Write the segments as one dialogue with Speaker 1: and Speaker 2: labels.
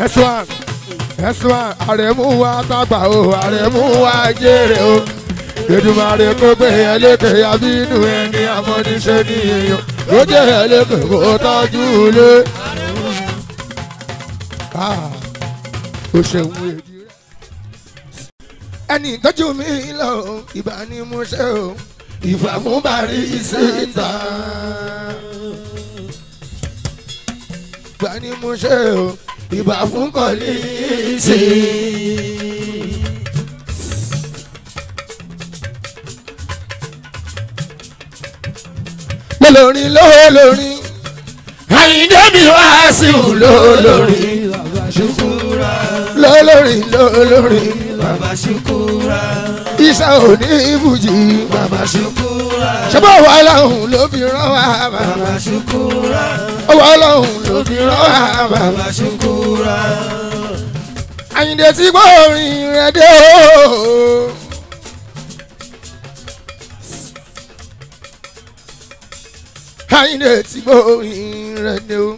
Speaker 1: ẹ̀sùn àrẹ̀mú wa tàgbà o àrẹ̀mú wa jèrè o Èdùmàrè kó gbé ẹlẹ́kẹ̀ abínú ẹni amọ́niṣẹ́ ní èèyàn ló jẹ́ ẹlẹ́kẹ̀ kó tọ́jú lé. ó ṣeun èjì rẹ̀. ẹni tọ́jú mi lọ ìbá ni mo ṣe o ìfàmúbàrí síta. ìbá ni mo ṣe o ìbá fún kọ́lí sí i. lórin lórin Àyìndé mi wá sí lórin bàbá Ṣùkúrà lórin bàbá Ṣùkúrà iṣẹ́ òní ìbùjì bàbá Ṣùkúrà ṣẹ́bọ̀ wà lọ́hùn ló fi rán wá bàbá Ṣùkúrà ọwọ́ lọ́hùn ló fi rán wá bàbá Ṣùkúrà Àyìndé tí gbórin rẹ̀ dé o. Àyìndé tí gbórin rẹ̀ dé o.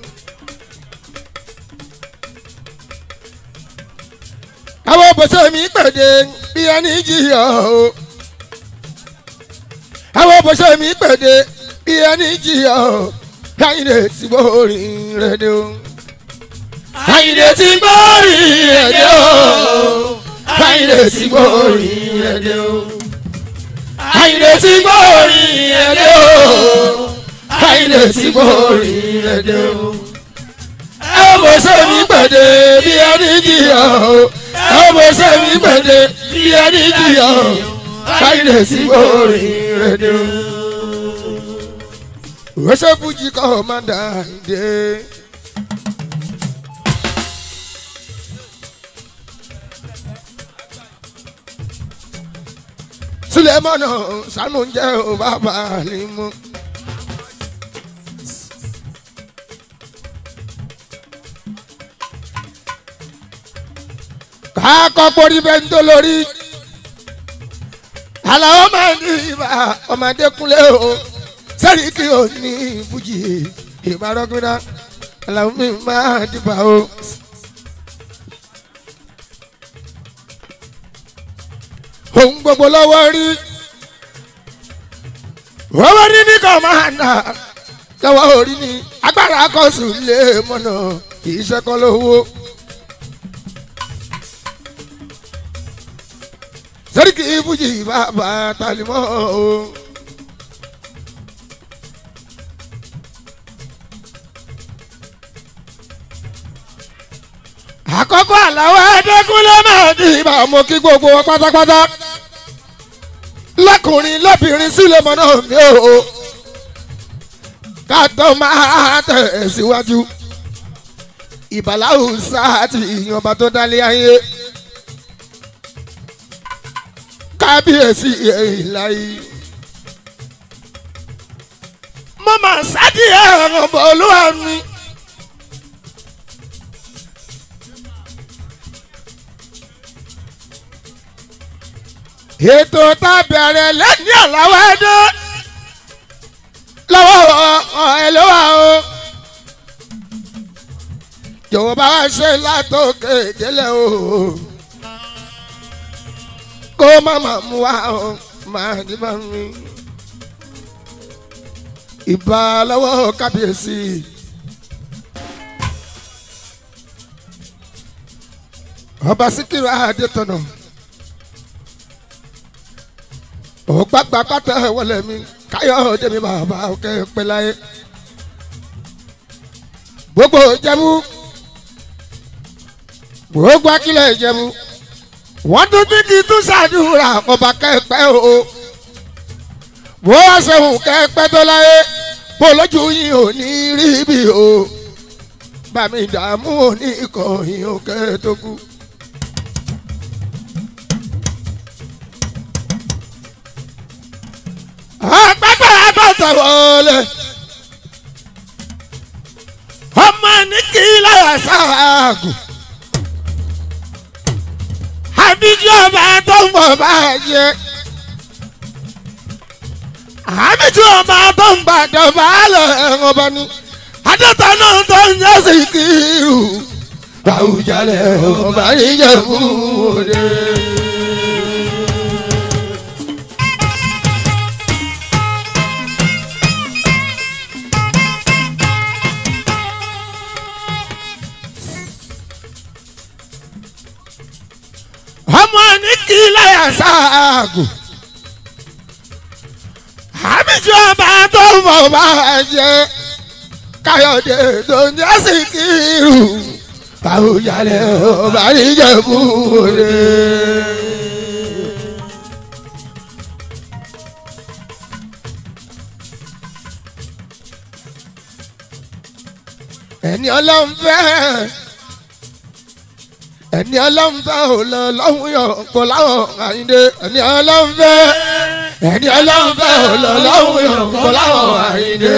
Speaker 1: àwọn bọ̀sẹ̀ mi pèdè bí ẹni jìyà o. àwọn bọ̀sẹ̀ mi pèdè bí ẹni jìyà o. Àyìndé tí gbórin rẹ̀ dé o. Àyìndé tí gbórin rẹ̀ dé o. Àyìndé tí gbórin rẹ̀ dé o. Àyìndé tí gbórin rẹ̀ dé o. Àyìndé tí gbórin rẹ̀ dé o. àwọn bọ̀sẹ̀ mi pèdè bí ẹni jìyà o. àwọn bọ̀sẹ̀ mi pèdè bí ẹni jìyà o. Àyìndé tí gbórin rẹ̀ dé o. wẹ́sẹ̀ fújì kọ́ máa dà dé. Sulemana sanu jẹ́ o bàbá ni mo. Kakọ pori bento lórí Àlàó máa ní ibà ọmọdé kúnlẹ̀ o Sẹ́ríkì ò ní fújì ìbárọ̀gbìnà Àlàó mi máa dìbà o. ohun gbogbo lọ́wọ́ rí owó rí ní kò máa nà lọ́wọ́ orí ni agbára kọ́sù lè mọ̀nà kì í ṣẹ́kọ́ lówó. Sẹ́ríkì fújì bàbá Tàlímọ́ o. àkọ́kọ́ Àlàó Adékúnlé máa di ìbá mo kí gbogbo wọn pátápátá lọ́kùnrin lóbìnrin Sulemana mi o ká tó máa tẹ̀síwájú ìbàláwù sáà ti ìyànbá tó dálé ayé kábíyèsí ìlàyé mo máa ṣáàdì ẹ̀rọ bọ̀ olúwa mi. ètò tá a bẹ̀rẹ̀ lẹ́ni Àlàó Adé lọ́wọ́ ẹlẹ́wà o jọ̀wọ́ bá wá ṣe látòkè délẹ̀ o kó màmá mú wa o máa ní bá mi ìbà lọ́wọ́ kábíyèsí. ọba Síkírù Adétọ̀nà ó gbàgbà pátá wọlé mi Káyọ̀dé mi bàbá òkè pẹ́ láyé gbogbo Ìjẹ̀bú gbogbo akílẹ̀ Ìjẹ̀bú wọ́n tún ní kí tún ṣàdúrà ọba kẹ́pẹ́ o bó wá sẹ́wọ̀n kẹ́pẹ́ tó láyé bó lójú yín ò ní rí bí o bàmí ìdààmú ò ní ìkọ̀yìn òkè tó kú. agbágbára bàtà wọlé ọmọ ní kí láyà sáàgù àbíjú ọba tó ń bọ̀ báyẹ àbíjú ọba tó ń gbàdọ̀ báàlẹ̀ ọba ní adẹ́ta náà tó ń yẹ Síkírù Àwùjalẹ̀ ọba Ìjẹ̀bú Òde. Ọmọ ní kí láyà sáàgùn àbíjú ọba tó mọ̀ bá jẹ́ Káyọ̀dé tó ń jẹ́ Síkírù Àwùjalẹ̀ ọba Ìjẹ̀bú Òde. Ẹni Ọlọ́run fẹ́ ẹni Ọlọ́run fẹ́ ò lọ lọ́hùn yọ̀ pọ̀ láwọn Àyìndé. Ẹni Ọlọ́run fẹ́ ẹni Ọlọ́run fẹ́ ò lọ lọ́hùn yọ̀ pọ̀ láwọn Àyìndé.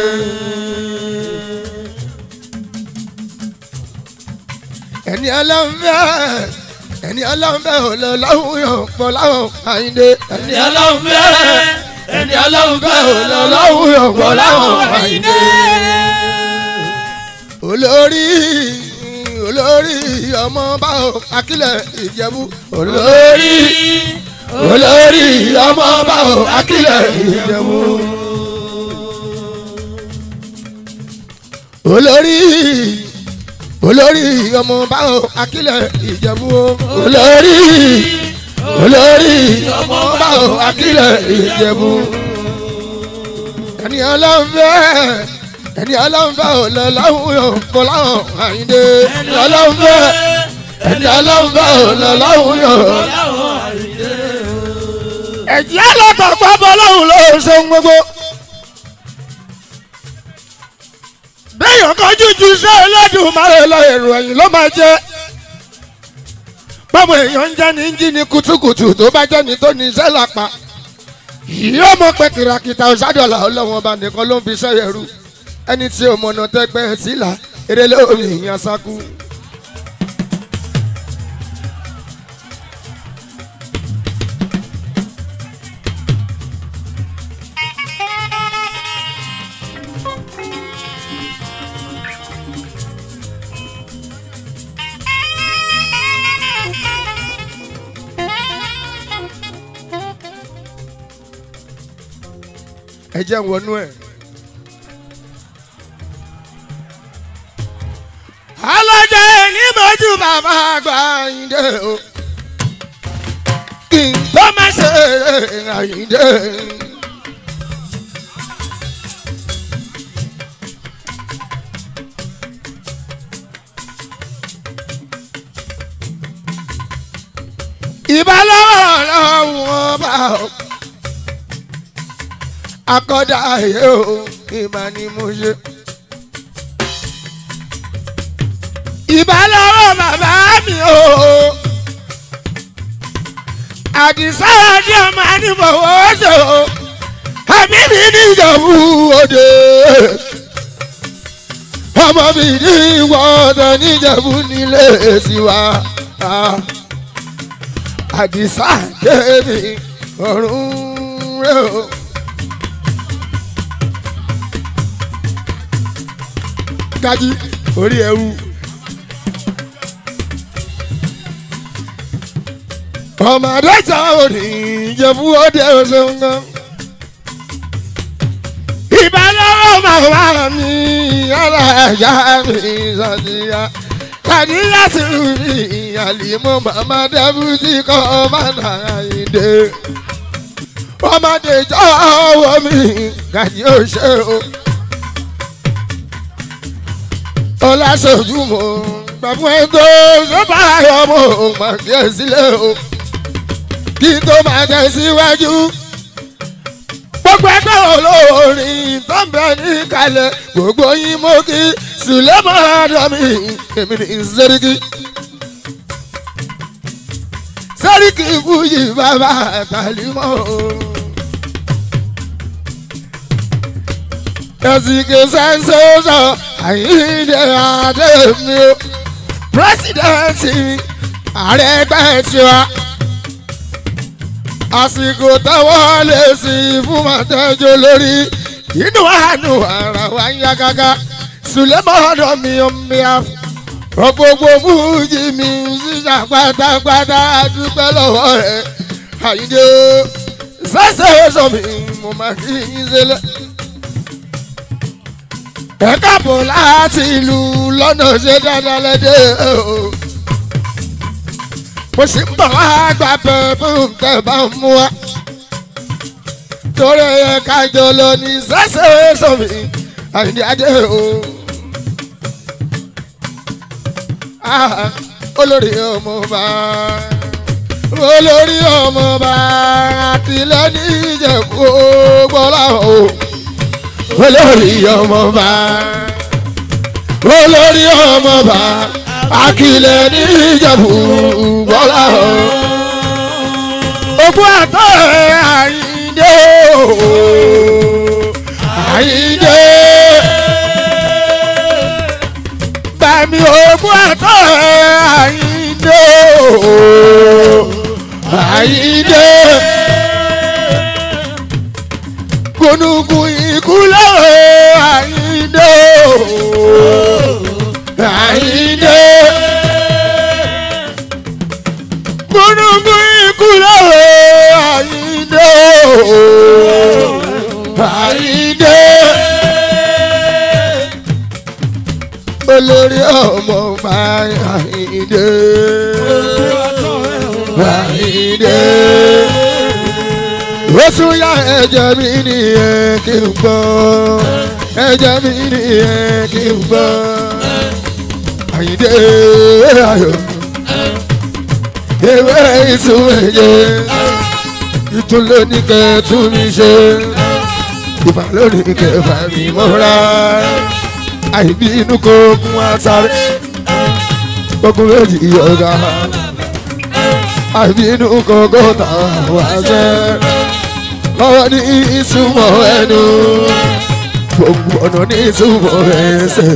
Speaker 1: Ẹni Ọlọ́run fẹ́ ẹni Ọlọ́run fẹ́ ò lọ lọ́hùn yọ̀ pọ̀ láwọn Àyìndé. Ẹni Ọlọ́run fẹ́ ẹni Ọlọ́run fẹ́ ò lọ lọ́hùn yọ̀ pọ̀ láwọn Àyìndé. Olórí ọmọ bá Akílẹ̀ Ìjẹ̀bú. Olórí ọmọ bá Akílẹ̀ Ìjẹ̀bú. Olórí ọmọ bá Akílẹ̀ Ìjẹ̀bú. Olórí ọmọ bá Akílẹ̀ Ìjẹ̀bú. Ẹni Ọlọ́run fẹ́ ẹni Ọlọ́run fẹ́ ò lọ lọ́hùn yọ̀ pọ̀ láwọn Àyìndé. Ẹni Ọlọ́run fẹ́ ò lọ lọ́hùn yọ̀ pọ̀ láwọn Àyìndé. Ẹ̀jẹ̀ lọ́tọ̀ pápọ̀ lọ́hùn ló ṣe ń gbogbo. Béèyàn kan jújú ṣé Olódùmarè lọ èrò ẹ̀yìn ló máa jẹ́. Báwo èèyàn ń jẹ́ ní jí ní kùtùkùtù tó bá jẹ́ ní tó ní iṣẹ́ lápá. Yóò mọ̀ pé kìràkìtà ọ̀ṣádọ́là Ọlọ́run ọba nìkan ló ń fi iṣẹ́ yẹn rú. Ẹni tí o mọ̀nà tẹ́gbẹ́ sílà eré lórí ìyàn sákú. Ẹ jẹ́ wọnú ẹ̀. Alájà ẹni mọ́jú bàbá àgbà Àyìndé o. Kí n tó má ṣe Àyìndé. Ìbálòwò lọ́wọ́ ọba o. Akọ́dá ayé o, ìmọ̀ ni mo ṣe. Ìbálòwò bàbá mi o. Àdìsá àdí ọmọ àdìbọ̀wọ́ ṣe o. Àbí mi ní Ìjẹ̀bú Òde. Ọmọ mi ní ìwọ́dọ̀ ní Ìjẹ̀bú nílé tiwa. Àdìsá débi ọ̀run rẹ̀ o. Kájí orí ẹ̀wù. Ọmọdé ta òní Ìjẹ̀bú Òde ọ̀ṣọ́ngàn. Ìbálòwò màmá mi alájà mi Sàdíyà. Sàdíyà sì rí àlìmọ́ màmá dẹ́bùtì kọ́ ọmọdé Àyìndé. Ọmọdé jọ̀wọ́ mi Kájí ó ṣe o. Ọlásòjú mọ̀ gbàgbọ́ ẹ̀ tó sọ́bà ọmọ màgbé sílẹ̀ o. Kí tó máa tẹ̀síwájú. Gbogbo ẹgbẹ́ olórin tó ń bẹ ní kalẹ̀ gbogbo yín mọ́ kí Sùlẹ́mọ̀ Àdàmì èmi ní Sẹ́ríkì. Sẹ́ríkì Fújì bàbá Tàlímọ̀ o. Ẹ̀sìnkì sẹ́ńsọ̀sọ̀ Àyìndé Adémi o. Pírẹ́sìdẹ̀ntì ààrẹ ẹgbẹ́ tiwa. Àsìkò táwọn lè sí fún màtẹ́jọ́ lórí inú àánú ara wa ń yá gágá. Sùlẹ́mọ̀ Àdàmì omi gbogbo fújì mi sísà pátápátá dúpẹ́ lọ́wọ́ rẹ̀ Àyìndé sẹ́sẹ̀ sọ mi mo máa kí yín sílẹ̀. ẹ káàbọ̀ láti ìlú lọ́nà ṣe dáadáa lẹ́dẹ̀ o. mo sì ń bọ̀ wá gba pẹ̀fún tẹ̀ bá ń mú wa. torí ẹ kájọ lọ ní sẹ́sẹ̀ sọ mi Àyìndé adé o. olórí ọmọọba olórí ọmọọba àtìlẹ́ní Ìjẹ̀bú gbọ́lá o. olórí ọmọọba olórí ọmọọba àtìlẹ́ní Ìjẹ̀bú gbọ́lá o. ogún àtọ́ Àyìndé o Àyìndé. Bàmí ogún àtọ́ Àyìndé Àyìndé gúnugún ikú lọ́wọ́ Àyìndé Àyìndé gúnugún ikú lọ́wọ́ Àyìndé Àyìndé. olórí ọmọọba Àyìndé Àyìndé. ó sún yá ẹ̀jẹ̀ mi nìyẹn kí n gbọ́ ẹ̀jẹ̀ mi nìyẹn kí n gbọ́ Àyìndé ayọ̀ ewé ìsúnmẹ̀yẹ ìtúlẹ̀ ní kẹ́tún mi ṣe ìbálòrì kẹfà mi mọ́ra. àìbí inú kò kún àtàrí gbogbo méjì yọ̀gá àìbí inú kò gòtà wá jẹ́ lọ́wọ́ ní ìsúnmọ́ ẹnu gbogbo ọ̀nà ní ìsúnmọ́ ẹsẹ̀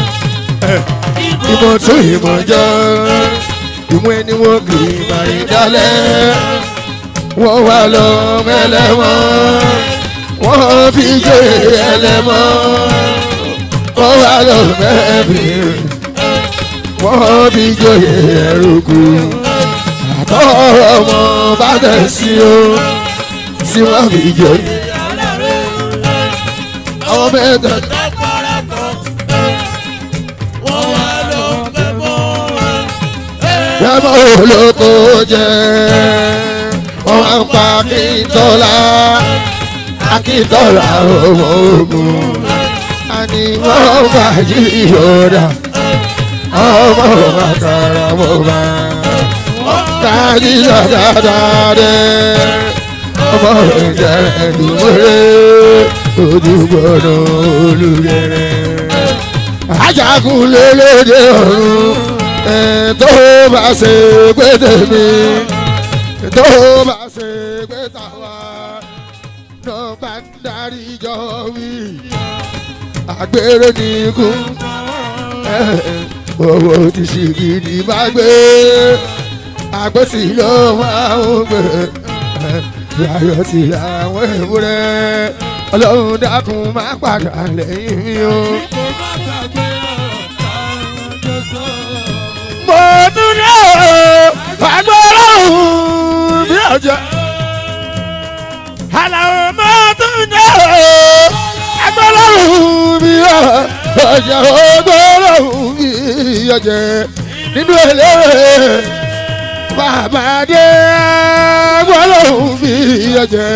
Speaker 1: ìmọ̀ tún ìmọ̀ jẹ́ ìmọ̀ ẹni wọ́n kì í máa ń dálẹ̀ wọ́n wá lọ mẹ́lẹ́wọ̀n wọ́n fi jẹ́ ẹlẹ́mọ́. wọ́n wá lọ mẹ́bí wọ́n bí joyè ẹrùkù àtọ́ ọmọ bá tẹ̀ sí o tí wọ́n bí joyè àwọn mẹ́ta. Yẹ́mọ̀ olóko jẹ́ wọ́n máa ń pa Akíntọ́lá ọmọ ogun. Ani wọ́n bá jí ìyọ̀dà ọmọ àkàrà mọ́ bá kájí dáadáa dẹ́ ọmọ ìjẹ́ ẹ̀dùnmọ́rẹ́ ojúgbọ́nà olùrẹ̀rẹ̀. ajagun lélẹ́dẹ̀ ọ̀run tó bá ṣe pé tèmi tó bá ṣe pé tàwa náà bá ń darí jọ wí. Àgbèrè ní ikú owó ti ṣì gidi bá gbé àgbẹ̀sí ló máa ń gbé láyọ̀ sí làwọn ewúrẹ́ Ọlọ́run dákun má padà lẹ́yìn mi o. mo tún ní agbára òun bí ọjọ́ àlàó mo tún ní agbọ́lọ́hùn mi ọjà ọgbọ́lọ́hùn mi ọjà nínú eléré bàbá dé agbọ́lọ́hùn mi ọjà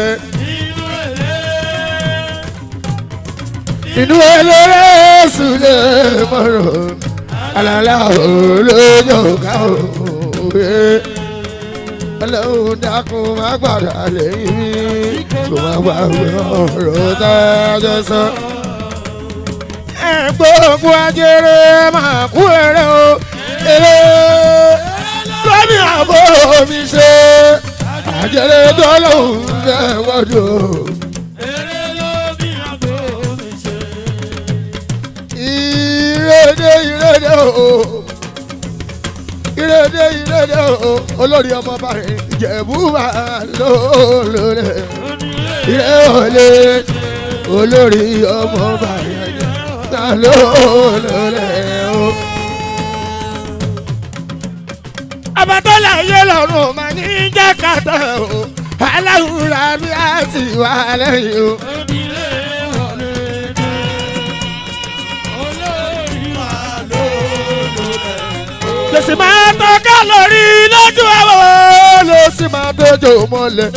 Speaker 1: nínú eléré sùlẹ̀ mọ́rọ̀ alala olóyò ká òwe Ọlọ́run dákun má gbàdá lẹ́yìn mi kò má gbàgbé ọ̀rọ̀ tá a jọ sọ. gbogbo ajere máa kú èrè o èrè lómi àbò mi ṣe ajere tọ́lọ́hún fẹ́ wọ́dọ̀. ìrèdè o ìrèdè o olórí ọmọọba rẹ̀ Ìjẹ̀bú bá lóore ìrè òlé olórí ọmọọba rẹ̀ lóore o. ọba tó láyé lọ́rùn mà ní jákàtà o aláwùrà bí a ti wà lẹ́yìn o. lèsì máa tọ́ka lórí lójú àwọn ló sì máa dojú mọ́lẹ̀.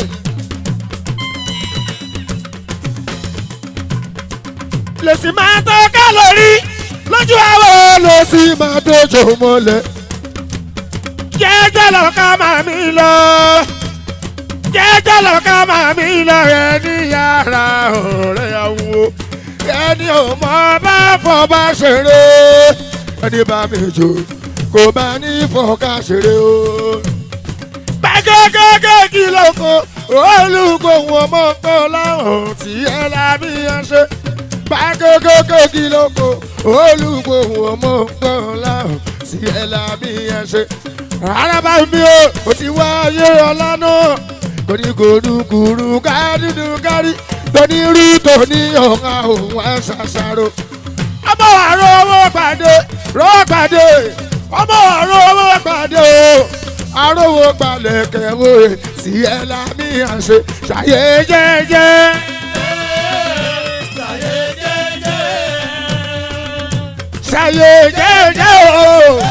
Speaker 1: lèsì máa tọ́ka lórí lójú àwọn ló sì máa dojú mọ́lẹ̀. jẹ́jẹ́ lọ́ka máa mi lọ jẹ́jẹ́ lọ́ka máa mi lọ ẹni yàrá ọ̀rẹ́ àwọn ẹni ò mọ bá fọ́ bá ṣeré ẹni bá mi jò kò bá ní fọ́ká ṣeré o. gbàgẹ́gẹ́gẹ́ kí ló kó olùkóhùn ọmọ nǹkan láwọn tí ẹ lábí ẹ ṣe. gbàgẹ́gẹ́gẹ́ kí ló kó olùkóhùn ọmọ nǹkan láwọn tí ẹ lábí ẹ ṣe. araba mi o ti wáyé ọlá náà kò ní gòdùgùrù kádìdù kárí tóní rí tóní ọ̀hún àwọn àṣàṣàrò. ọmọ àrò owó pàdé rọ́ọ̀pàdé ọmọ àrò owó pàdé o àròwò gbalẹ̀ kẹwòye sí ẹ lámì àṣẹ ṣàyè jẹ́jẹ́. ṣàyè jẹ́jẹ́ o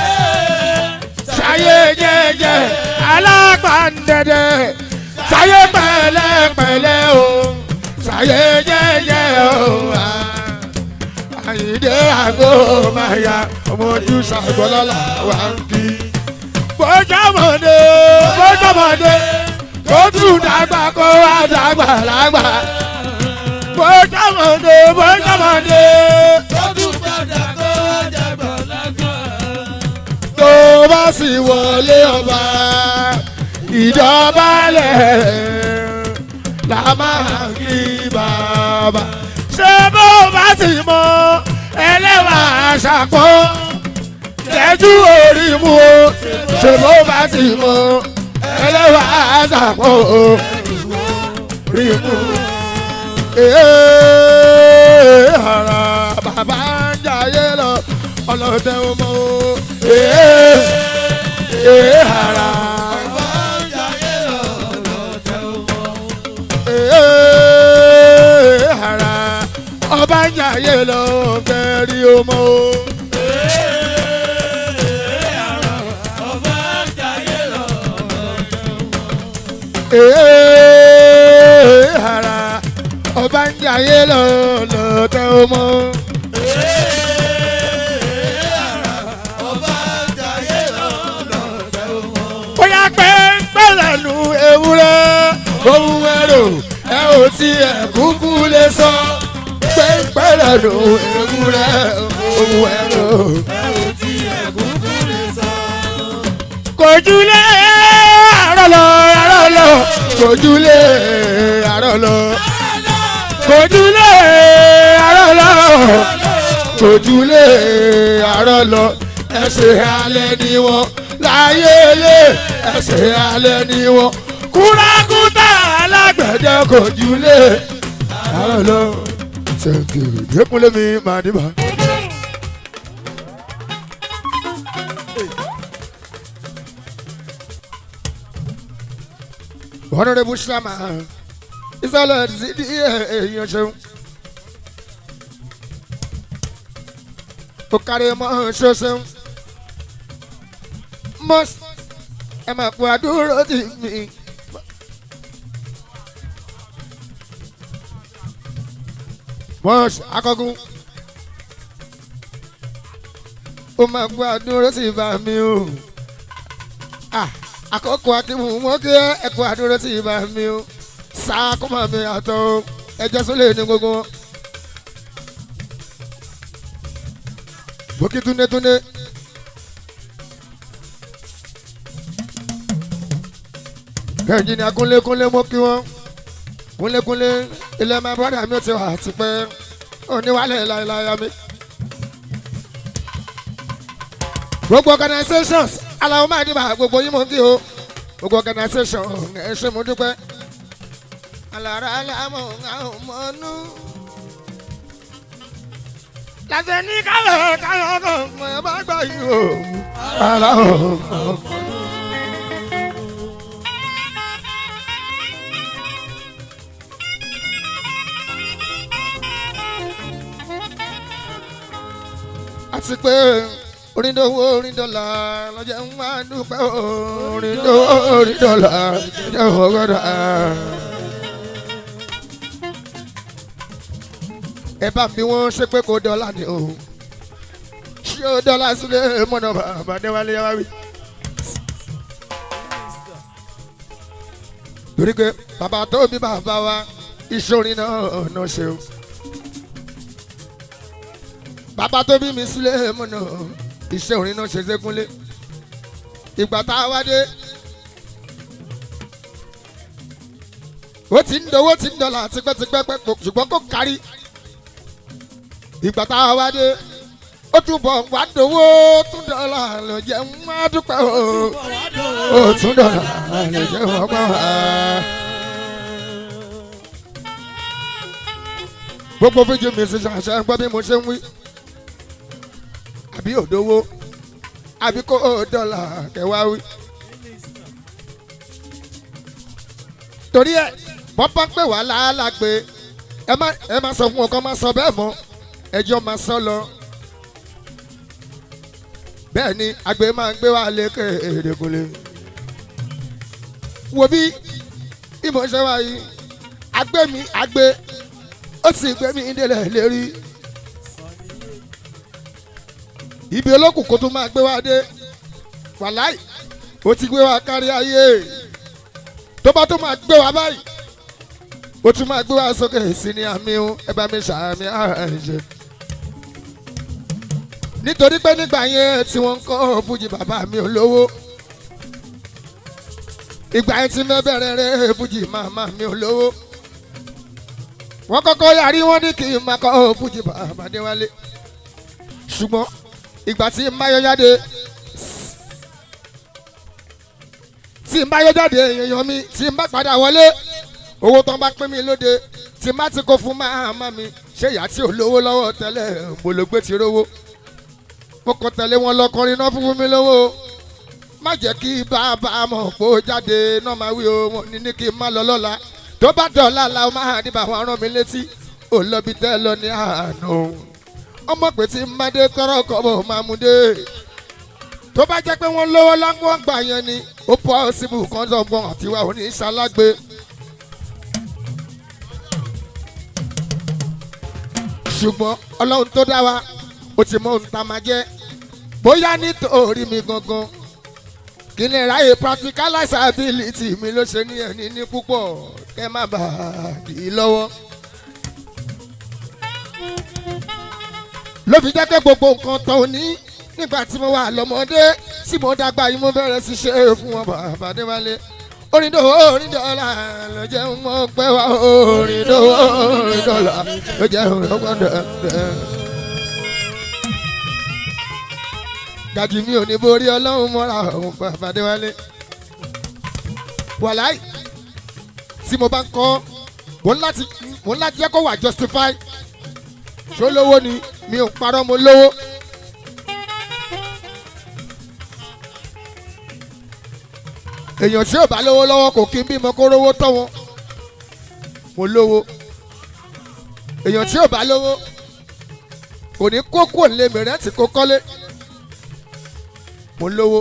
Speaker 1: ṣàyè jẹ́jẹ́ alágbàndẹ̀dẹ̀ ṣàyè pẹ̀lẹ́pẹ̀lẹ́ o ṣàyè jẹ́jẹ́ o. Àyìndé àgbo máa ya ọmọ ojú ṣàgbọ́lọ́lá wà ń bí. Bójọ́mọdé kó tún dàgbà kó wá dàgbà lágbà. Bójọ́mọdé kó tún dàgbà kó wá dàgbà lágbà. Tó bá sì wọlé ọba ìdọ̀bálẹ̀ la máa kí bàbá. Ṣé bó bá ti mọ ẹlẹ́wà àṣàpọ̀ tẹ́jú orí mu o. Ṣé bó bá ti mọ ẹlẹ́wà àṣàpọ̀ orí mu. Ara bàbá ń jayé lọ ọlọ́tẹ̀ ọmọ o. Ara bàbá ń jayé lọ ọlọ́tẹ̀ ọmọ o. Ara ọba ń jayé lọ kẹrí ọmọ o. Ọba ń jayé lọ ara ọba ń jayé lọ lọ́tẹ̀ ọmọ. Ọba ń jayé lọ lọ́tẹ̀ ọmọ. Bóyá pé pẹ̀lẹ́nu ewúrẹ́ ohun ẹ̀rọ ẹ ò tiẹ̀ kúkú lè sọ. Pẹ̀lẹ́nu ewúrẹ́ ohun ẹ̀rọ ẹ ò tiẹ̀ kúkú lè sọ. Kòjúlé àárọ̀ lọ kòjúlé àárọ̀ lọ kòjúlé àárọ̀ lọ kòjúlé àárọ̀ lọ ẹsẹ̀ alẹ́ ni wọ́n láyé lé ẹsẹ̀ alẹ́ ni wọ́n kúrákútà alágbẹ̀dẹ kòjúlé àárọ̀ lọ. Thank you. Dẹ́kunlé mi máa dìbà. Honorable Shama ìsọlẹ̀ ti èèyàn ṣeun. Ó kárí mọ́ ṣoṣeun. Mọ́s ẹ máa pọ̀ àdúró tì mí. Mọ́s akọ́gun. Ó máa pọ̀ àdúró tì bá mi o. Àkókò akíwù mọ́ kí ẹ̀kọ́ àdúró tì bá mi o. Sáà kó máa mi àtọ̀ ẹjẹ́ sólè ní gbogbo wọn. Bókí túndétúndé. Kẹ̀yìn ni akúnlékúnlé mọ́ kí wọ́n. Kúnlékúnlé ilé my brother mi ò ti wà tipẹ́. Oníwálẹ̀ láéláé mi. Gbogbo organizations aláwọ̀ máa dìbà gbogbo yín mọ̀ kí o. Gbogbo organization ẹ ṣé mo dúpẹ́. Alára alámọ̀ àwọn ọmọnú. Láti ní káyọ̀ kan mọ̀ ẹ bá gbà yìí o. Aláwọ̀ ọmọnú. rántí pé orin dòwó orin dọ́là lọ́jọ́ ń wá dúpẹ́ orin dòwó orin dọ́là lọ́jọ́ ń wá dúpẹ́. ẹ bá bí wọ́n ṣe pé kò dọ́là ni o ṣé o dọ́là sílẹ̀ mọ́nà bàbá Adéwálé wá wí. torí pé bàbá tó bí bàbá wa ìṣòrin náà ṣe o. bàbá tó bí mi sílẹ̀ mọ́nà iṣẹ́ orin náà ṣe Ṣẹ́kúnlé. ìgbà tá a wá dé ó ti ń dowó ti ń dọ́là tipẹ́tipẹ́ ṣùgbọ́n kò kárí. ìgbà tá a wá dé ó túbọ̀ wá dowó tún dọ́là ló jẹ́ má dúpẹ́ ó tún dọ́là ló jẹ́ wọ́n pa wá. gbogbo fíjì mi ṣe ṣàṣẹ gbọ́ bí mo ṣe ń wí. àbí òdowó àbí kó dọ́là kẹwàá wí. torí ẹ bọ́pọ́ pé wà láàlá pé ẹ má sọ fún ọkọ má sọ bẹ́ẹ̀ mọ́ ẹjọ́ má sọ lọ. bẹ́ẹ̀ ni àgbẹ̀ máa ń gbé wá lékè èdèkùnlé. wo bí ìmọ̀ọ́ṣẹ́ wa yìí àgbẹ̀ ó sì gbé mi délẹ̀ lérí. ibi olókùn kó tó máa gbé wá dé wàláì ó ti gbé wá kárí ayé tó bá tó máa gbé wá báyìí ó tún máa gbé wá sókè sí ní àmì ẹ bá mi ṣàmì àìṣe. nítorí pé nígbà yẹn tí wọ́n ń kọ́ fújì bàbá mi olówó ìgbà yẹn tí mẹ́bẹ̀rẹ̀ rẹ̀ fújì màmá mi olówó wọ́n kọ́kọ́ yarí wọ́n ní kí n máa kọ́ fújì bàbá Adéwálé ṣùgbọ́n ìgbà tí n bá yọ jáde èèyàn mi tí n bá padà wọlé owó tán bá pín mi lóde tí n bá ti kó fún màmá mi ṣé ìyá tí ò lówó lọ́wọ́ tẹ́lẹ̀ gbòlógbé ti rówó mo kàn tẹ̀lé wọn lọkọrin náà fún mi lówó má jẹ́ kí bàbá mọ̀ pé ó jáde náà máa wí o wọn ní kí n má lọ lọ́la tó bá dọ̀la la máa dìbò àwọn aràn mi létí ò lọ bí tẹ́ lọ ní àná ọmọ pé tí mmadé tọrọ kọ́bọ̀ máa mú dé tó bá jẹ́ pé wọ́n lówó lágbọ́n gbà yẹn ni ó pọ̀ síbù kan lọ́gbọ́n àti wà òní ṣalágbé. ṣùgbọ́n ọlọ́run tó dá wa ó ti mọ ohun tá a máa jẹ́ bóyá nítorí mi gangan kí ni ráyè practicalize ability mi ló ṣe ní ẹni ní púpọ̀ kẹ́ má bàa dì í lọ́wọ́. ló fi jẹ́ pé gbogbo nǹkan tó ní nígbà tí mo wà lọ́mọdé tí mo dàgbà yìí mo bẹ̀rẹ̀ sí ṣe fún wọn bàbá Adéwálé. orin dọ́là ló jẹ́ mọ́ pẹ́ wá orin dọ́là ló jẹ́ ọgbọ́n dẹ̀. gàjì mi ò ní borí ọlọ́run mọ́ra òun bàbá Adéwálé. wàláì tí mo bá ń kọ́ mo ń láti jẹ́ kó wà justify ṣó lówó ni mi ò parọ́ mo lówó. èèyàn tí ò bá lówó lọ́wọ́ kò kí n bímọ kó rówó tọ́ wọn mo lówó. èèyàn tí ò bá lówó kò ní kó kúrò nílé mi rẹ́ǹtì kó kọ́lé mo lówó.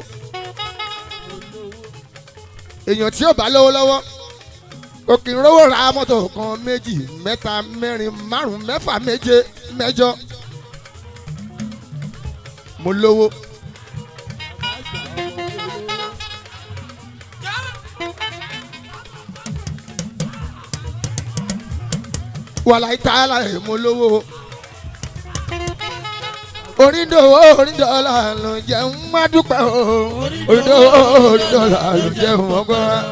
Speaker 1: èèyàn tí ò bá lówó lọ́wọ́ kò kí n rówó ra mọ́tò kan méjì mẹ́ta mẹ́rin márùn mẹ́fà méje mẹ́jọ mo lówó. wàláì tààlà mo lówó. oríndọ́là ló jẹ́ ń má dúpẹ́ o oríndọ́là ló jẹ́ ń mọ́gbọ́n wá.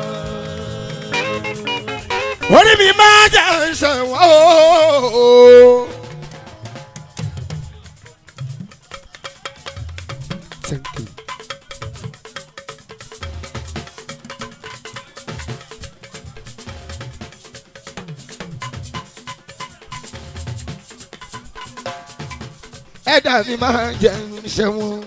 Speaker 1: orí mi máa jẹ́ ìṣẹ̀wọ̀n o. Thank you. ẹ̀dá mi máa jẹ́ ìṣẹ̀wọ̀n.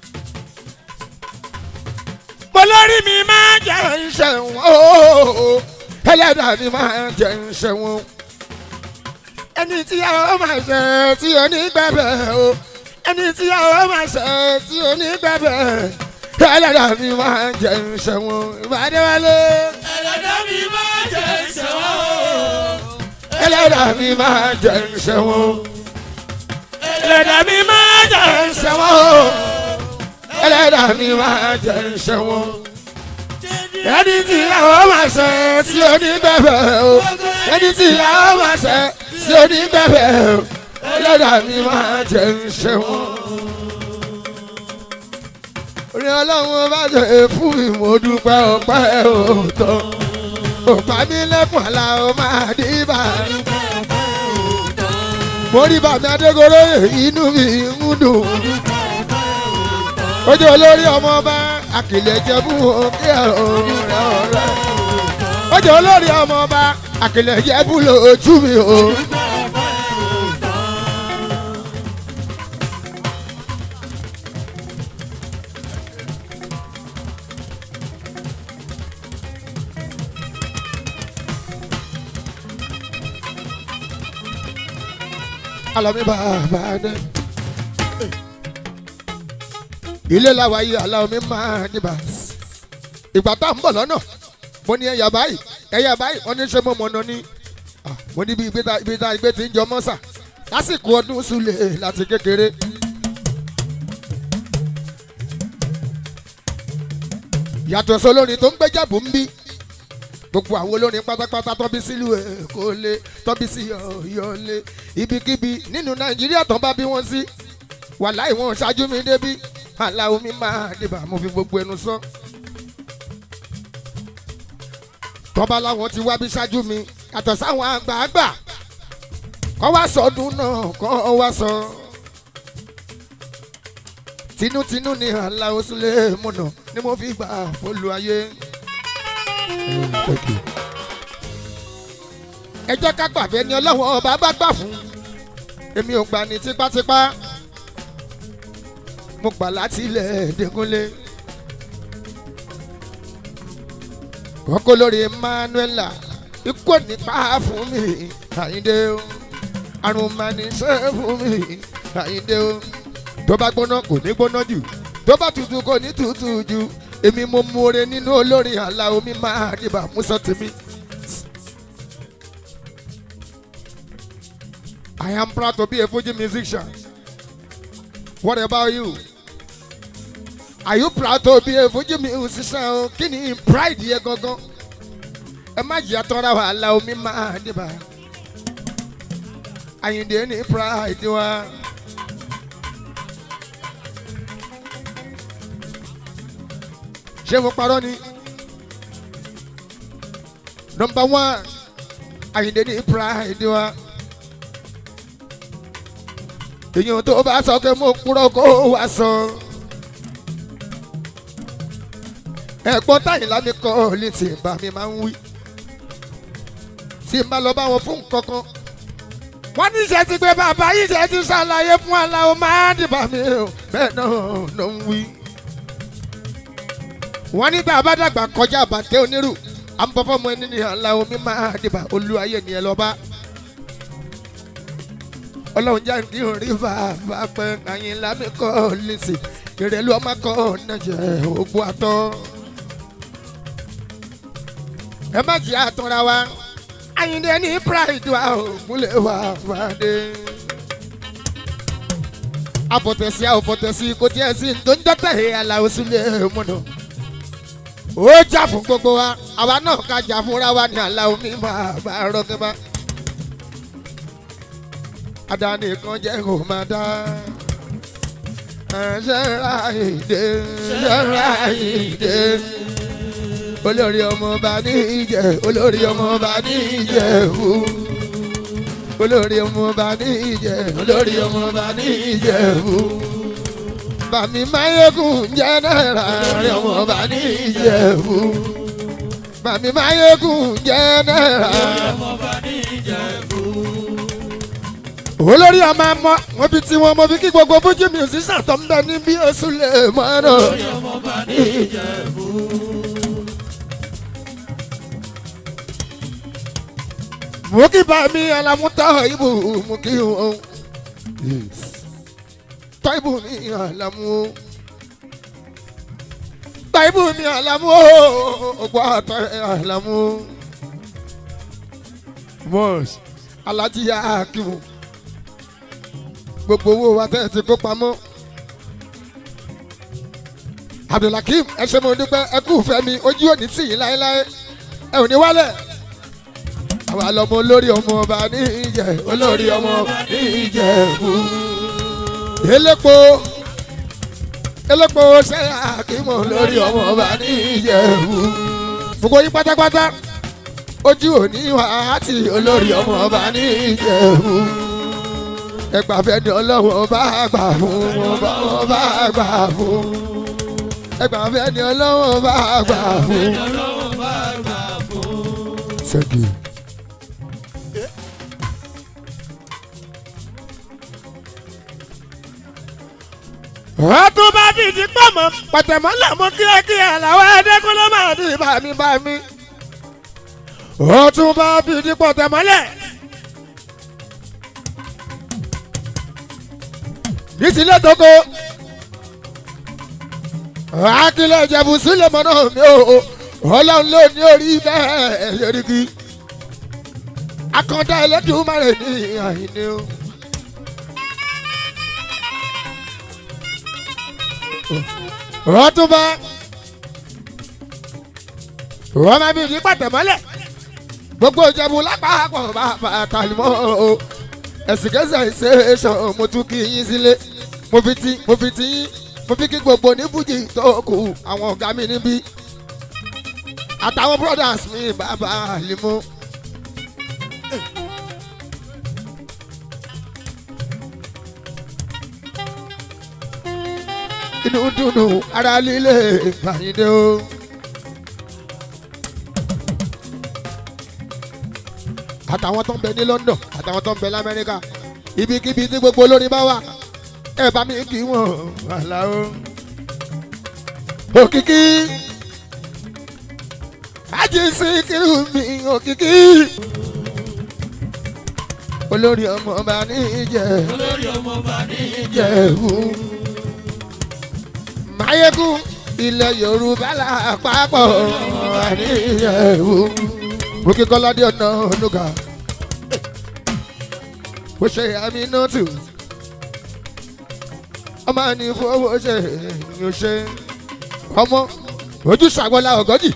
Speaker 1: mo lórí mi máa jẹ́ ìṣẹ̀wọ̀n o. ẹlẹ́dà mi máa jẹ́ ìṣẹ̀wọ̀n. ẹni tí a máa ṣe tí o ní gbẹ̀bẹ̀ o ẹni tí àwọn máa ṣe tí oníbẹ̀bẹ̀ ẹlẹ́dàá mi máa jẹ ìṣẹ̀wọ̀n ìbádẹ́wálé.
Speaker 2: ẹlẹ́dàá mi máa jẹ ìṣẹ̀wọ̀n.
Speaker 1: ẹlẹ́dàá mi máa jẹ ìṣẹ̀wọ̀n.
Speaker 2: ẹlẹ́dàá mi máa jẹ
Speaker 1: ìṣẹ̀wọ̀n. ẹlẹ́dàá mi máa jẹ ìṣẹ̀wọ̀n. ẹni tí àwọn máa ṣe tí oníbẹ̀bẹ̀ o. ẹni tí àwọn máa ṣe tí oníbẹ̀bẹ̀ o. ẹlẹ́dàá mi máa jẹ ìṣẹ̀wọ̀n. orin ọlọ́run bá jẹ́ fún mi mo dúpẹ́ ọpẹ́ òótọ́. òpá mi lẹ́kùn àlà ó máa dìbà. mo rí bàmí adégoro inú mi ń dùn. ojú olórí ọmọ ọba àkìlẹ̀ jẹ́bú òkè ọ̀run rẹ̀ ọ̀rẹ́. ojú olórí ọmọ ọba àkìlẹ̀ jẹ́bú lójú mi o. Alami bàbá dé ilé làwa yìí Alami máa dìbà ìgbà tá à ń bọ̀ lọ́nà mo ní ẹ̀yà báyìí wọ́n ní ṣe mo mọ̀nà ní mo ní bí ìgbé tí ń jọ mọ́sà lásìkò ọdún Sùlẹ̀ láti kékeré. yàtọ̀ sólórin tó ń gbẹ́jàbù ń bí gbogbo àwọn olórin pátápátá tọ́bí sílùú Èkó lé tọ́bí sí Ọ̀yọ́ lé ibikíbi nínú Nàìjíríà tán bá bí wọ́n sí wàláì wọn ṣáájú mi débí Alami máa dìbà mo fi gbogbo ẹnu sọ. tọ́ba láwọn ti wá bí ṣáájú mi yàtọ̀ sáwọn àgbààgbà kọ́ wá sọdún náà kọ́ wá sọ. tinútinú ni Alao Sulemona ni mo fi gbà fọlù ayé. ẹ jẹ́ ká gbàgbé ni Ọlọ́run ọba bá gbà fún èmi ò gbà ní tipátipá mo gbà láti ilẹ̀ Dégúnlé ọkọ lórí Emmanuela ikú nípa fún mi Àyìndé o àrùn máa ní ṣe fún mi Àyìndé o tó bá gbóná kò ní gbóná jù tó bá tutù kò ní tutù jù èmi mo mú oore nínú olórin Alao mi máa dìbà mú sọ tèmi. I am proud to be a Fuji musician. What about you? Are you proud to be a Fuji musician? Kí ni pride yẹ gangan? Ẹ má jẹ́ àtọ́ra wa Alao mi máa dìbà. Àyìndé ní pride wa. Ṣé mo parọ́ ni? Number one, Àyìndé ní pride wa. èyàn tó bá sọ pé mo kúrò kó wá sọ. ẹ̀gbọ́n Táyìnlá mi kọ́ ní tí bá mi máa ń wí. tí n bá lọ bá wọn fún kankan. wọ́n ní ṣe ti gbé bàbá yìí ṣe ti ṣàlàyé fún Alao máa dìbà mí o bẹ́ẹ̀ náà ló ń wí. wọ́n ní tá a bá dàgbà kọjá àbàtẹ́ onírù à ń bọ́ fọ́mọ ẹni ní Alao mi máa dìbà olú ayé ni ẹ lọ bá. Ọlọ́run já ní orí bàbá pẹ́ Àyìnlá mi kọ́ lẹ́sì ìrẹ̀lú ọmọ kọ́ nàjẹ́ ògbó àtọ́. ẹ má jẹ́ àtúnra wa Àyìndé ní pride wa ògúnlé wa fàdé. àbọ̀tẹ̀sí àbọ̀tẹ̀sí kò tiẹ̀ sí tó ń dọ́tẹ̀ Alao Sulemona. ó jà fún gbogbo wa àwa náà ká jà fúnra wa ní Alao mi máa bá rọ́gẹ́ bá. Adani kan jẹ́ kó máa dá. Ṣẹ́ra ìdè, ṣẹ́ra ìdè. Olórí ọmọọba ní Ìjẹ̀, olórí ọmọọba ní Ìjẹ̀bú. Olórí ọmọọba ní Ìjẹ̀, olórí ọmọọba ní Ìjẹ̀bú. Bàmí Máyégún jẹ́ náírà rẹ̀ ọmọọba ní Ìjẹ̀bú. Bàmí Máyégún jẹ́ náírà rẹ̀ ọmọọba ní Ìjẹ̀bú. Olórí ọmọ ọmọ wọn bí tí wọn mọ bí kí gbogbo Fuji musician tó ń bẹ ní bí Sulemona.
Speaker 2: olórí ọmọọba ní Ìjẹ̀bú.
Speaker 1: mo kí bá mi alamúta ìbò mo kí wọn. Tọ́ìbù mi Àlàmú Tọ́ìbù mi Àlàmú ògbó àtọ́ Àlàmú mọ́ọ̀sì alájíyá Akímù gbogbo owó wa tẹ́ ẹ ti kó pamọ́ Abdulhakeem ẹ ṣé mo dúpẹ́ ẹ kú fẹ́ mi ojú òní tì yín láéláé ẹ ò ní wálẹ̀ àwa lọmọ olórí ọmọ ọba ní Ìjẹ̀ olórí ọmọ ọba ní Ìjẹ̀bú elépo ṣe Akímù olórí ọmọ ọba ní Ìjẹ̀bú gbogbo yín pátápátá ojú òní wá àti olórí ọmọ ọba ní Ìjẹ̀bú ẹgbàfẹ́ ni Ọlọ́run ọba àgbà fún ọba àgbà fún ẹgbàfẹ́ ni Ọlọ́run ọba àgbà fún. Sẹ́gi. Ọtún bá dìdí pọ̀mọ́ pàtẹ́mọ́lẹ̀ mú kíákíá làwọn ẹ̀ẹ́dẹ́gbọ́n ló máa di bàmí. Ọtún bá dìdí pọ̀tẹ́mọ́lẹ̀. Nísìlẹ̀ tókò Akílẹ̀ Ìjẹ̀bú sílẹ̀ mọ́nà mi ò Ọlọ́run ló ní orí bẹ́ẹ̀ yẹrìkì Akọ́ndá Ẹlẹ́dùmarè ní àyíní o. Ọ̀túnba wọ́n máa bí ní pàtẹ́mọ́lẹ̀ gbogbo Ìjẹ̀bú lápapọ̀ bàbá àtàlùmọ́ o ẹ̀sìnkẹ́sẹ̀ ṣe é ṣan mo tún kí yín sílé mo fi ti yín mo fi kí gbogbo ní Fújì tó kù àwọn ọ̀gá mi níbí àtàwọn brothers mi bàbá àlìmọ́. inú dùnú ara líle Àyìndé o. àtàwọn tó ń bẹ ní London àtàwọn tó ń bẹ l'Amẹ́ríkà ibikíbi tí gbogbo olórin bá wà ẹ bá mi kí wọn Àlàó. Òkìkí Hájì Síkírù mi Òkìkí olórí ọmọ ọba ní Ìjẹ̀bú Máyégún ilẹ̀ Yorùbá lápapọ̀ ní Ìjẹ̀bú Òkìkọ́ládé ọ̀nà onúgà bó ṣe Àmínátù ọmọ ní fowó ṣe yóò ṣe ọmọ ojú ṣàgbọ́lá ọ̀gọ́jì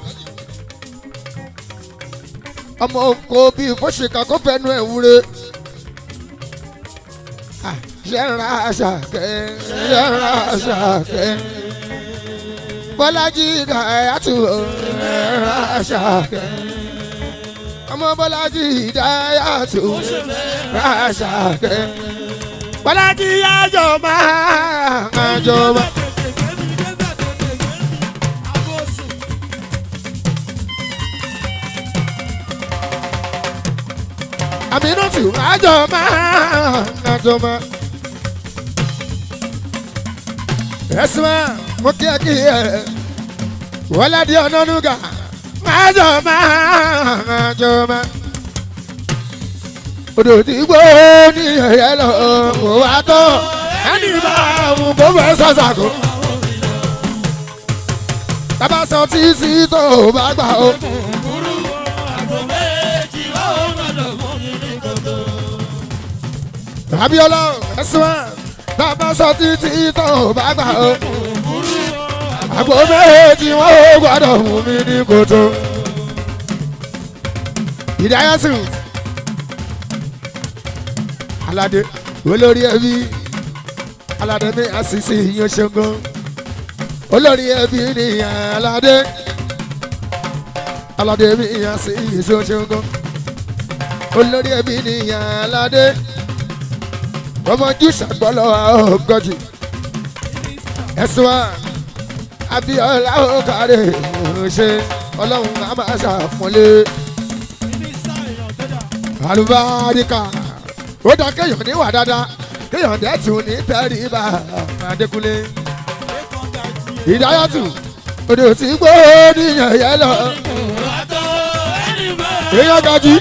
Speaker 1: ọmọ kò bí fóṣìkà kó fẹnu ẹ̀ wúre ṣẹ́ra ṣàkẹ́ Bọ́lájí Ìdáyàtú ṣàkẹ́ ọmọ Bọ́lájí Ìdáyàtú ṣàkẹ́ Bọ́lájí àjọba. Àmínátù àjọba. Ẹ̀sùn wa mo kí ẹ Wọ́ládé Ọ̀nànúgà àjọba. Odò tí gbó ní ẹ̀yẹ lọ kò wá tó ẹni bá mú kó fẹ́ sàṣàkó. Tábà sọ títí tó bá gbà ó. Abíọ́lá ẹ̀sùn wa tábà sọ títí tó bá gbà ó. Àgbo méjì wọ́n ó gbọ́dọ̀ mú mi ní kòtò. Ìdáyàsù Aládé olórí ẹbí Aládé mi àṣìṣe yín ṣẹ́gun olórí ẹbí ni Aládé mi àṣìṣe ṣẹ́gun olórí ẹbí ni Aládé ọmọ jù ṣàgbọ́lọ́ ọgọ́jì ẹ̀sùn wa Abíọ́lá òkàrè ṣe Ọlọ́run á máa ṣàpọ́nlé àlùbáríkà. Ó dá kéèyàn níwà dáadáa kéèyàn dẹ́tù ní tẹ́rìbà Adékúnlé. Ìdáyàtú odò tí gbó níyàn yẹn lọ. Èèyàn gajì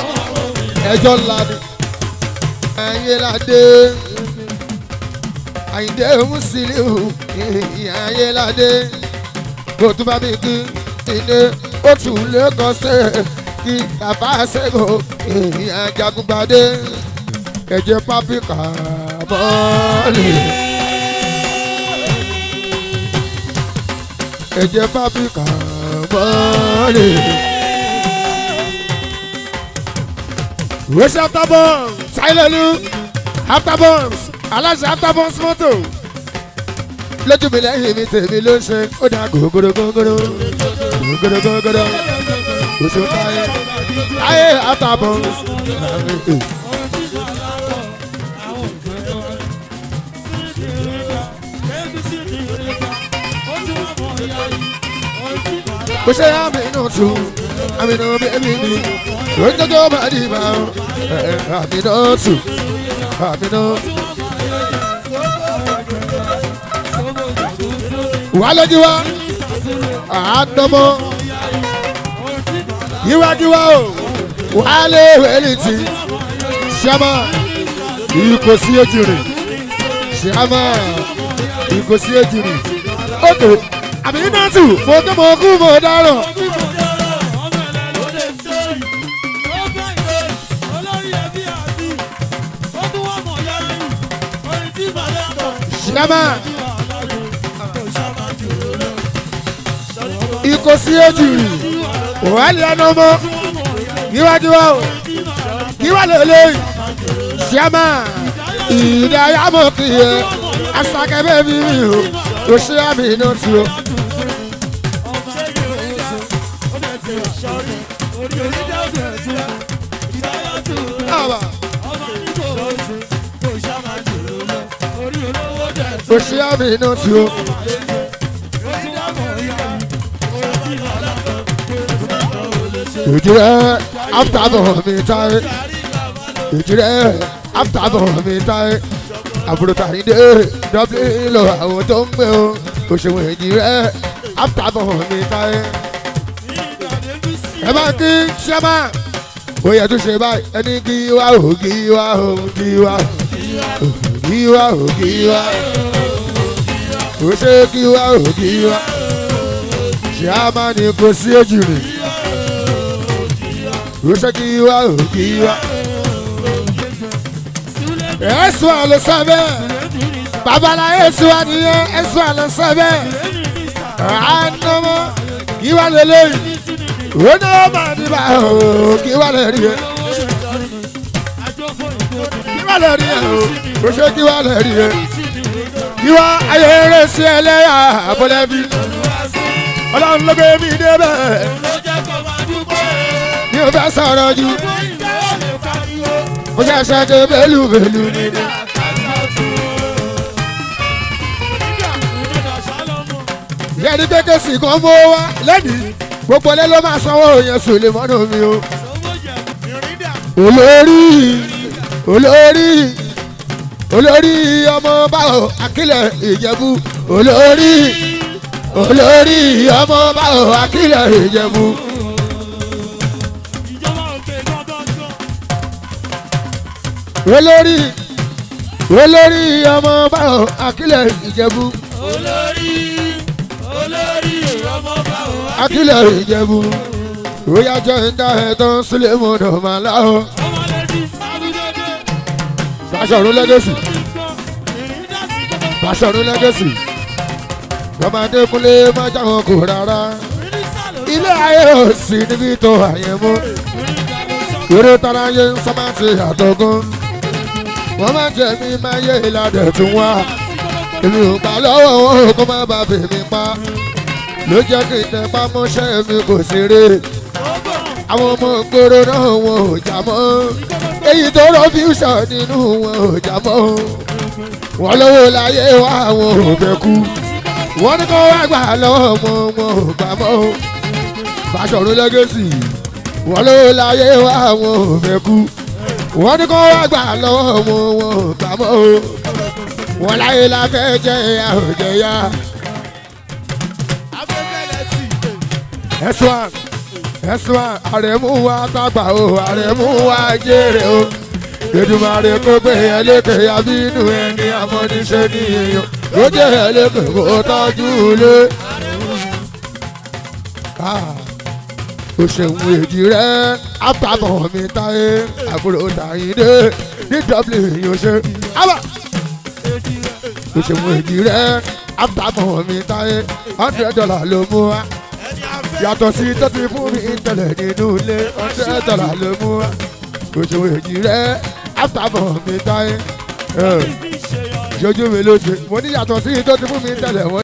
Speaker 1: ẹjọ́ ńlá ni. Ayéládé Àyìndé Musiliu ìyá Ayéládé kò tún bá mi kí ìdè ó tún lẹ́kọ̀ọ́ sẹ́ kí bàbá ṣẹ́gun ìyá Jagungbadé ẹ̀jẹ̀ pápíkà bọ́ọ̀lì ẹ̀jẹ̀ pápíkà bọ́ọ̀lì. Where's After Bombs? Silelu After Bombs aláṣẹ After Bombs mọ́tò lójú mi lẹ́yìn mi tèmi ló ń ṣe ó dá gògòrò gògòrò gògòrò gògòrò oṣù táyé táyé After Bombs. Bó ṣe àmì inú tu àmì inú bẹ́ẹ̀ni mi lójoojó máa di máa àmì inú tu àmì inú. Wà lójú wa àádọ́mọ́ yíwájúwá o wà lé wẹ́lì tí ṣẹ́mà ìkòsí ojúrì ṣẹ́mà ìkòsí ojúrì ókè àmì iná tù fòtómọ́kú mọ̀ dáràn. Ṣẹ́mà ìkòsí ojúrì wàhálì ẹnumọ́ níwájú wa o níwá lélẹ́yìn ṣẹ́mà ìdáyàmọ̀ kìí asakẹ́bẹ́ mi o kò ṣe àmì iná tù o. Kò ṣe àmì iná tù o. Ìjìrẹ́ After Bombs mi táyé ìjìrẹ́ After Bombs mi táyé àbúrò Àyìndé Dublin lọ àwọn tó ń gbé o òṣèwọ̀n ìjìrẹ́ After Bombs mi táyé. Ẹ máa kí ṣẹ́mà ó yẹ tó ṣe báyìí ẹni kí wá o kí wá o kí wá o kí wá o kí wá o ṣe kí wá o kí wá ṣẹ́mà ni kò sí èjì rè. Rúṣẹ́kì wá òkì wá. Ẹ̀sùn àlọ́ sábẹ́. Babalá ẹ̀sùn àníyàn ẹ̀sùn àlọ́ sábẹ́. Ànàmọ́ kí wá lélẹ́yìn. Rọ́nà máa ní bá o kí wá lè rí ẹ. Kí wá lè rí ẹ o. Rúṣẹ́kì wá lè rí ẹ. Kí wá ayé eré sí ẹlẹ́yà àbọ̀lẹ́bí. Ọlọ́run ló gbé mi débẹ̀. Mi ò fẹ́ sọ̀rọ̀ jù. Mo ṣe ṣẹ́jú bẹ́lúbẹ́lú nínú. Yẹ́nì kékeré sì kan mọ́ wá lẹ́nìí. Gbogbo ilé ló máa sanwó yẹn sùlẹ̀ mọ́nà mi o. Olórí ọmọ báwo Akílẹ̀ Ìjẹ̀bú. Olórí ọmọ báwo Akílẹ̀ Ìjẹ̀bú. Olórí ọmọ báwo Akílẹ̀ Ìjẹ̀bú. Olórí ọmọ báwo Akílẹ̀ Ìjẹ̀bú. Oya jẹ́ ìdá ẹ̀tàn sílẹ̀ mọ́nà màlá o. Báṣọ̀rún lẹ́gẹ̀sì. Ọmọdé kúnlé má jáwọn kò rárá. Ilé ayé ò sí níbi tó àyẹ̀mọ́. Eré tara yé ń sábà ti àtọ̀gún. Wọ́n máa jẹ mí máa yé ìlàdẹ̀ tún wá. Èmi ò gbà lọ́wọ́ wọn kó má bàa fèmí pa. Ló jẹ́ kí n tẹpá mọ́ṣẹ́ mi kò ṣeré. Àwọn ọmọ ìgboro náà wọn ò jà mọ́. Èyí tó rọ fíúṣà nínú wọn ò jà mọ́. Wọ́n lówó láyé wá àwọn ò fẹ́ kú. Wọ́n ní kó wá gbà lọ́wọ́ wọn ò gbà mọ́. Báṣọ̀rún lẹ́gẹ̀sì. Wọ́n lówó láyé wá àwọn ò fẹ́ kú. Wọ́n ní kó wá gbà lọ́wọ́ wọn ò gbà mọ́. Wọ́n láyé la fẹ́ jẹ́ ìyá ò jẹ́ ìyá. Ẹ̀sùn àrẹ̀mú wa tàgbà o àrẹ̀mú wa jèrè o. Èdùmàrè kó gbé ẹlẹ́kẹ̀ abínú ẹni amọ́niṣẹ́ ní èèyàn ló jẹ́ ẹlẹ́kẹ̀ kó tọ́jú ilé. Ó ṣeun èjì rẹ̀ àbámọ̀ mi táyé àbúrò Tàyíndé ní Dublin yóò ṣe. Ó ṣeun èjì rẹ̀ àbámọ̀ mi táyé $100 ló mú wa. Yàtọ̀ sí tó ti fún mi tẹ́lẹ̀ nínú ilé $100 ló mú wa. Ó ṣeun èjì rẹ̀ àbámọ̀ mi táyé. Ṣojú mi ló ṣe mo ní yàtọ̀ sí tó ti fún mi tẹ́lẹ̀ wọ́n.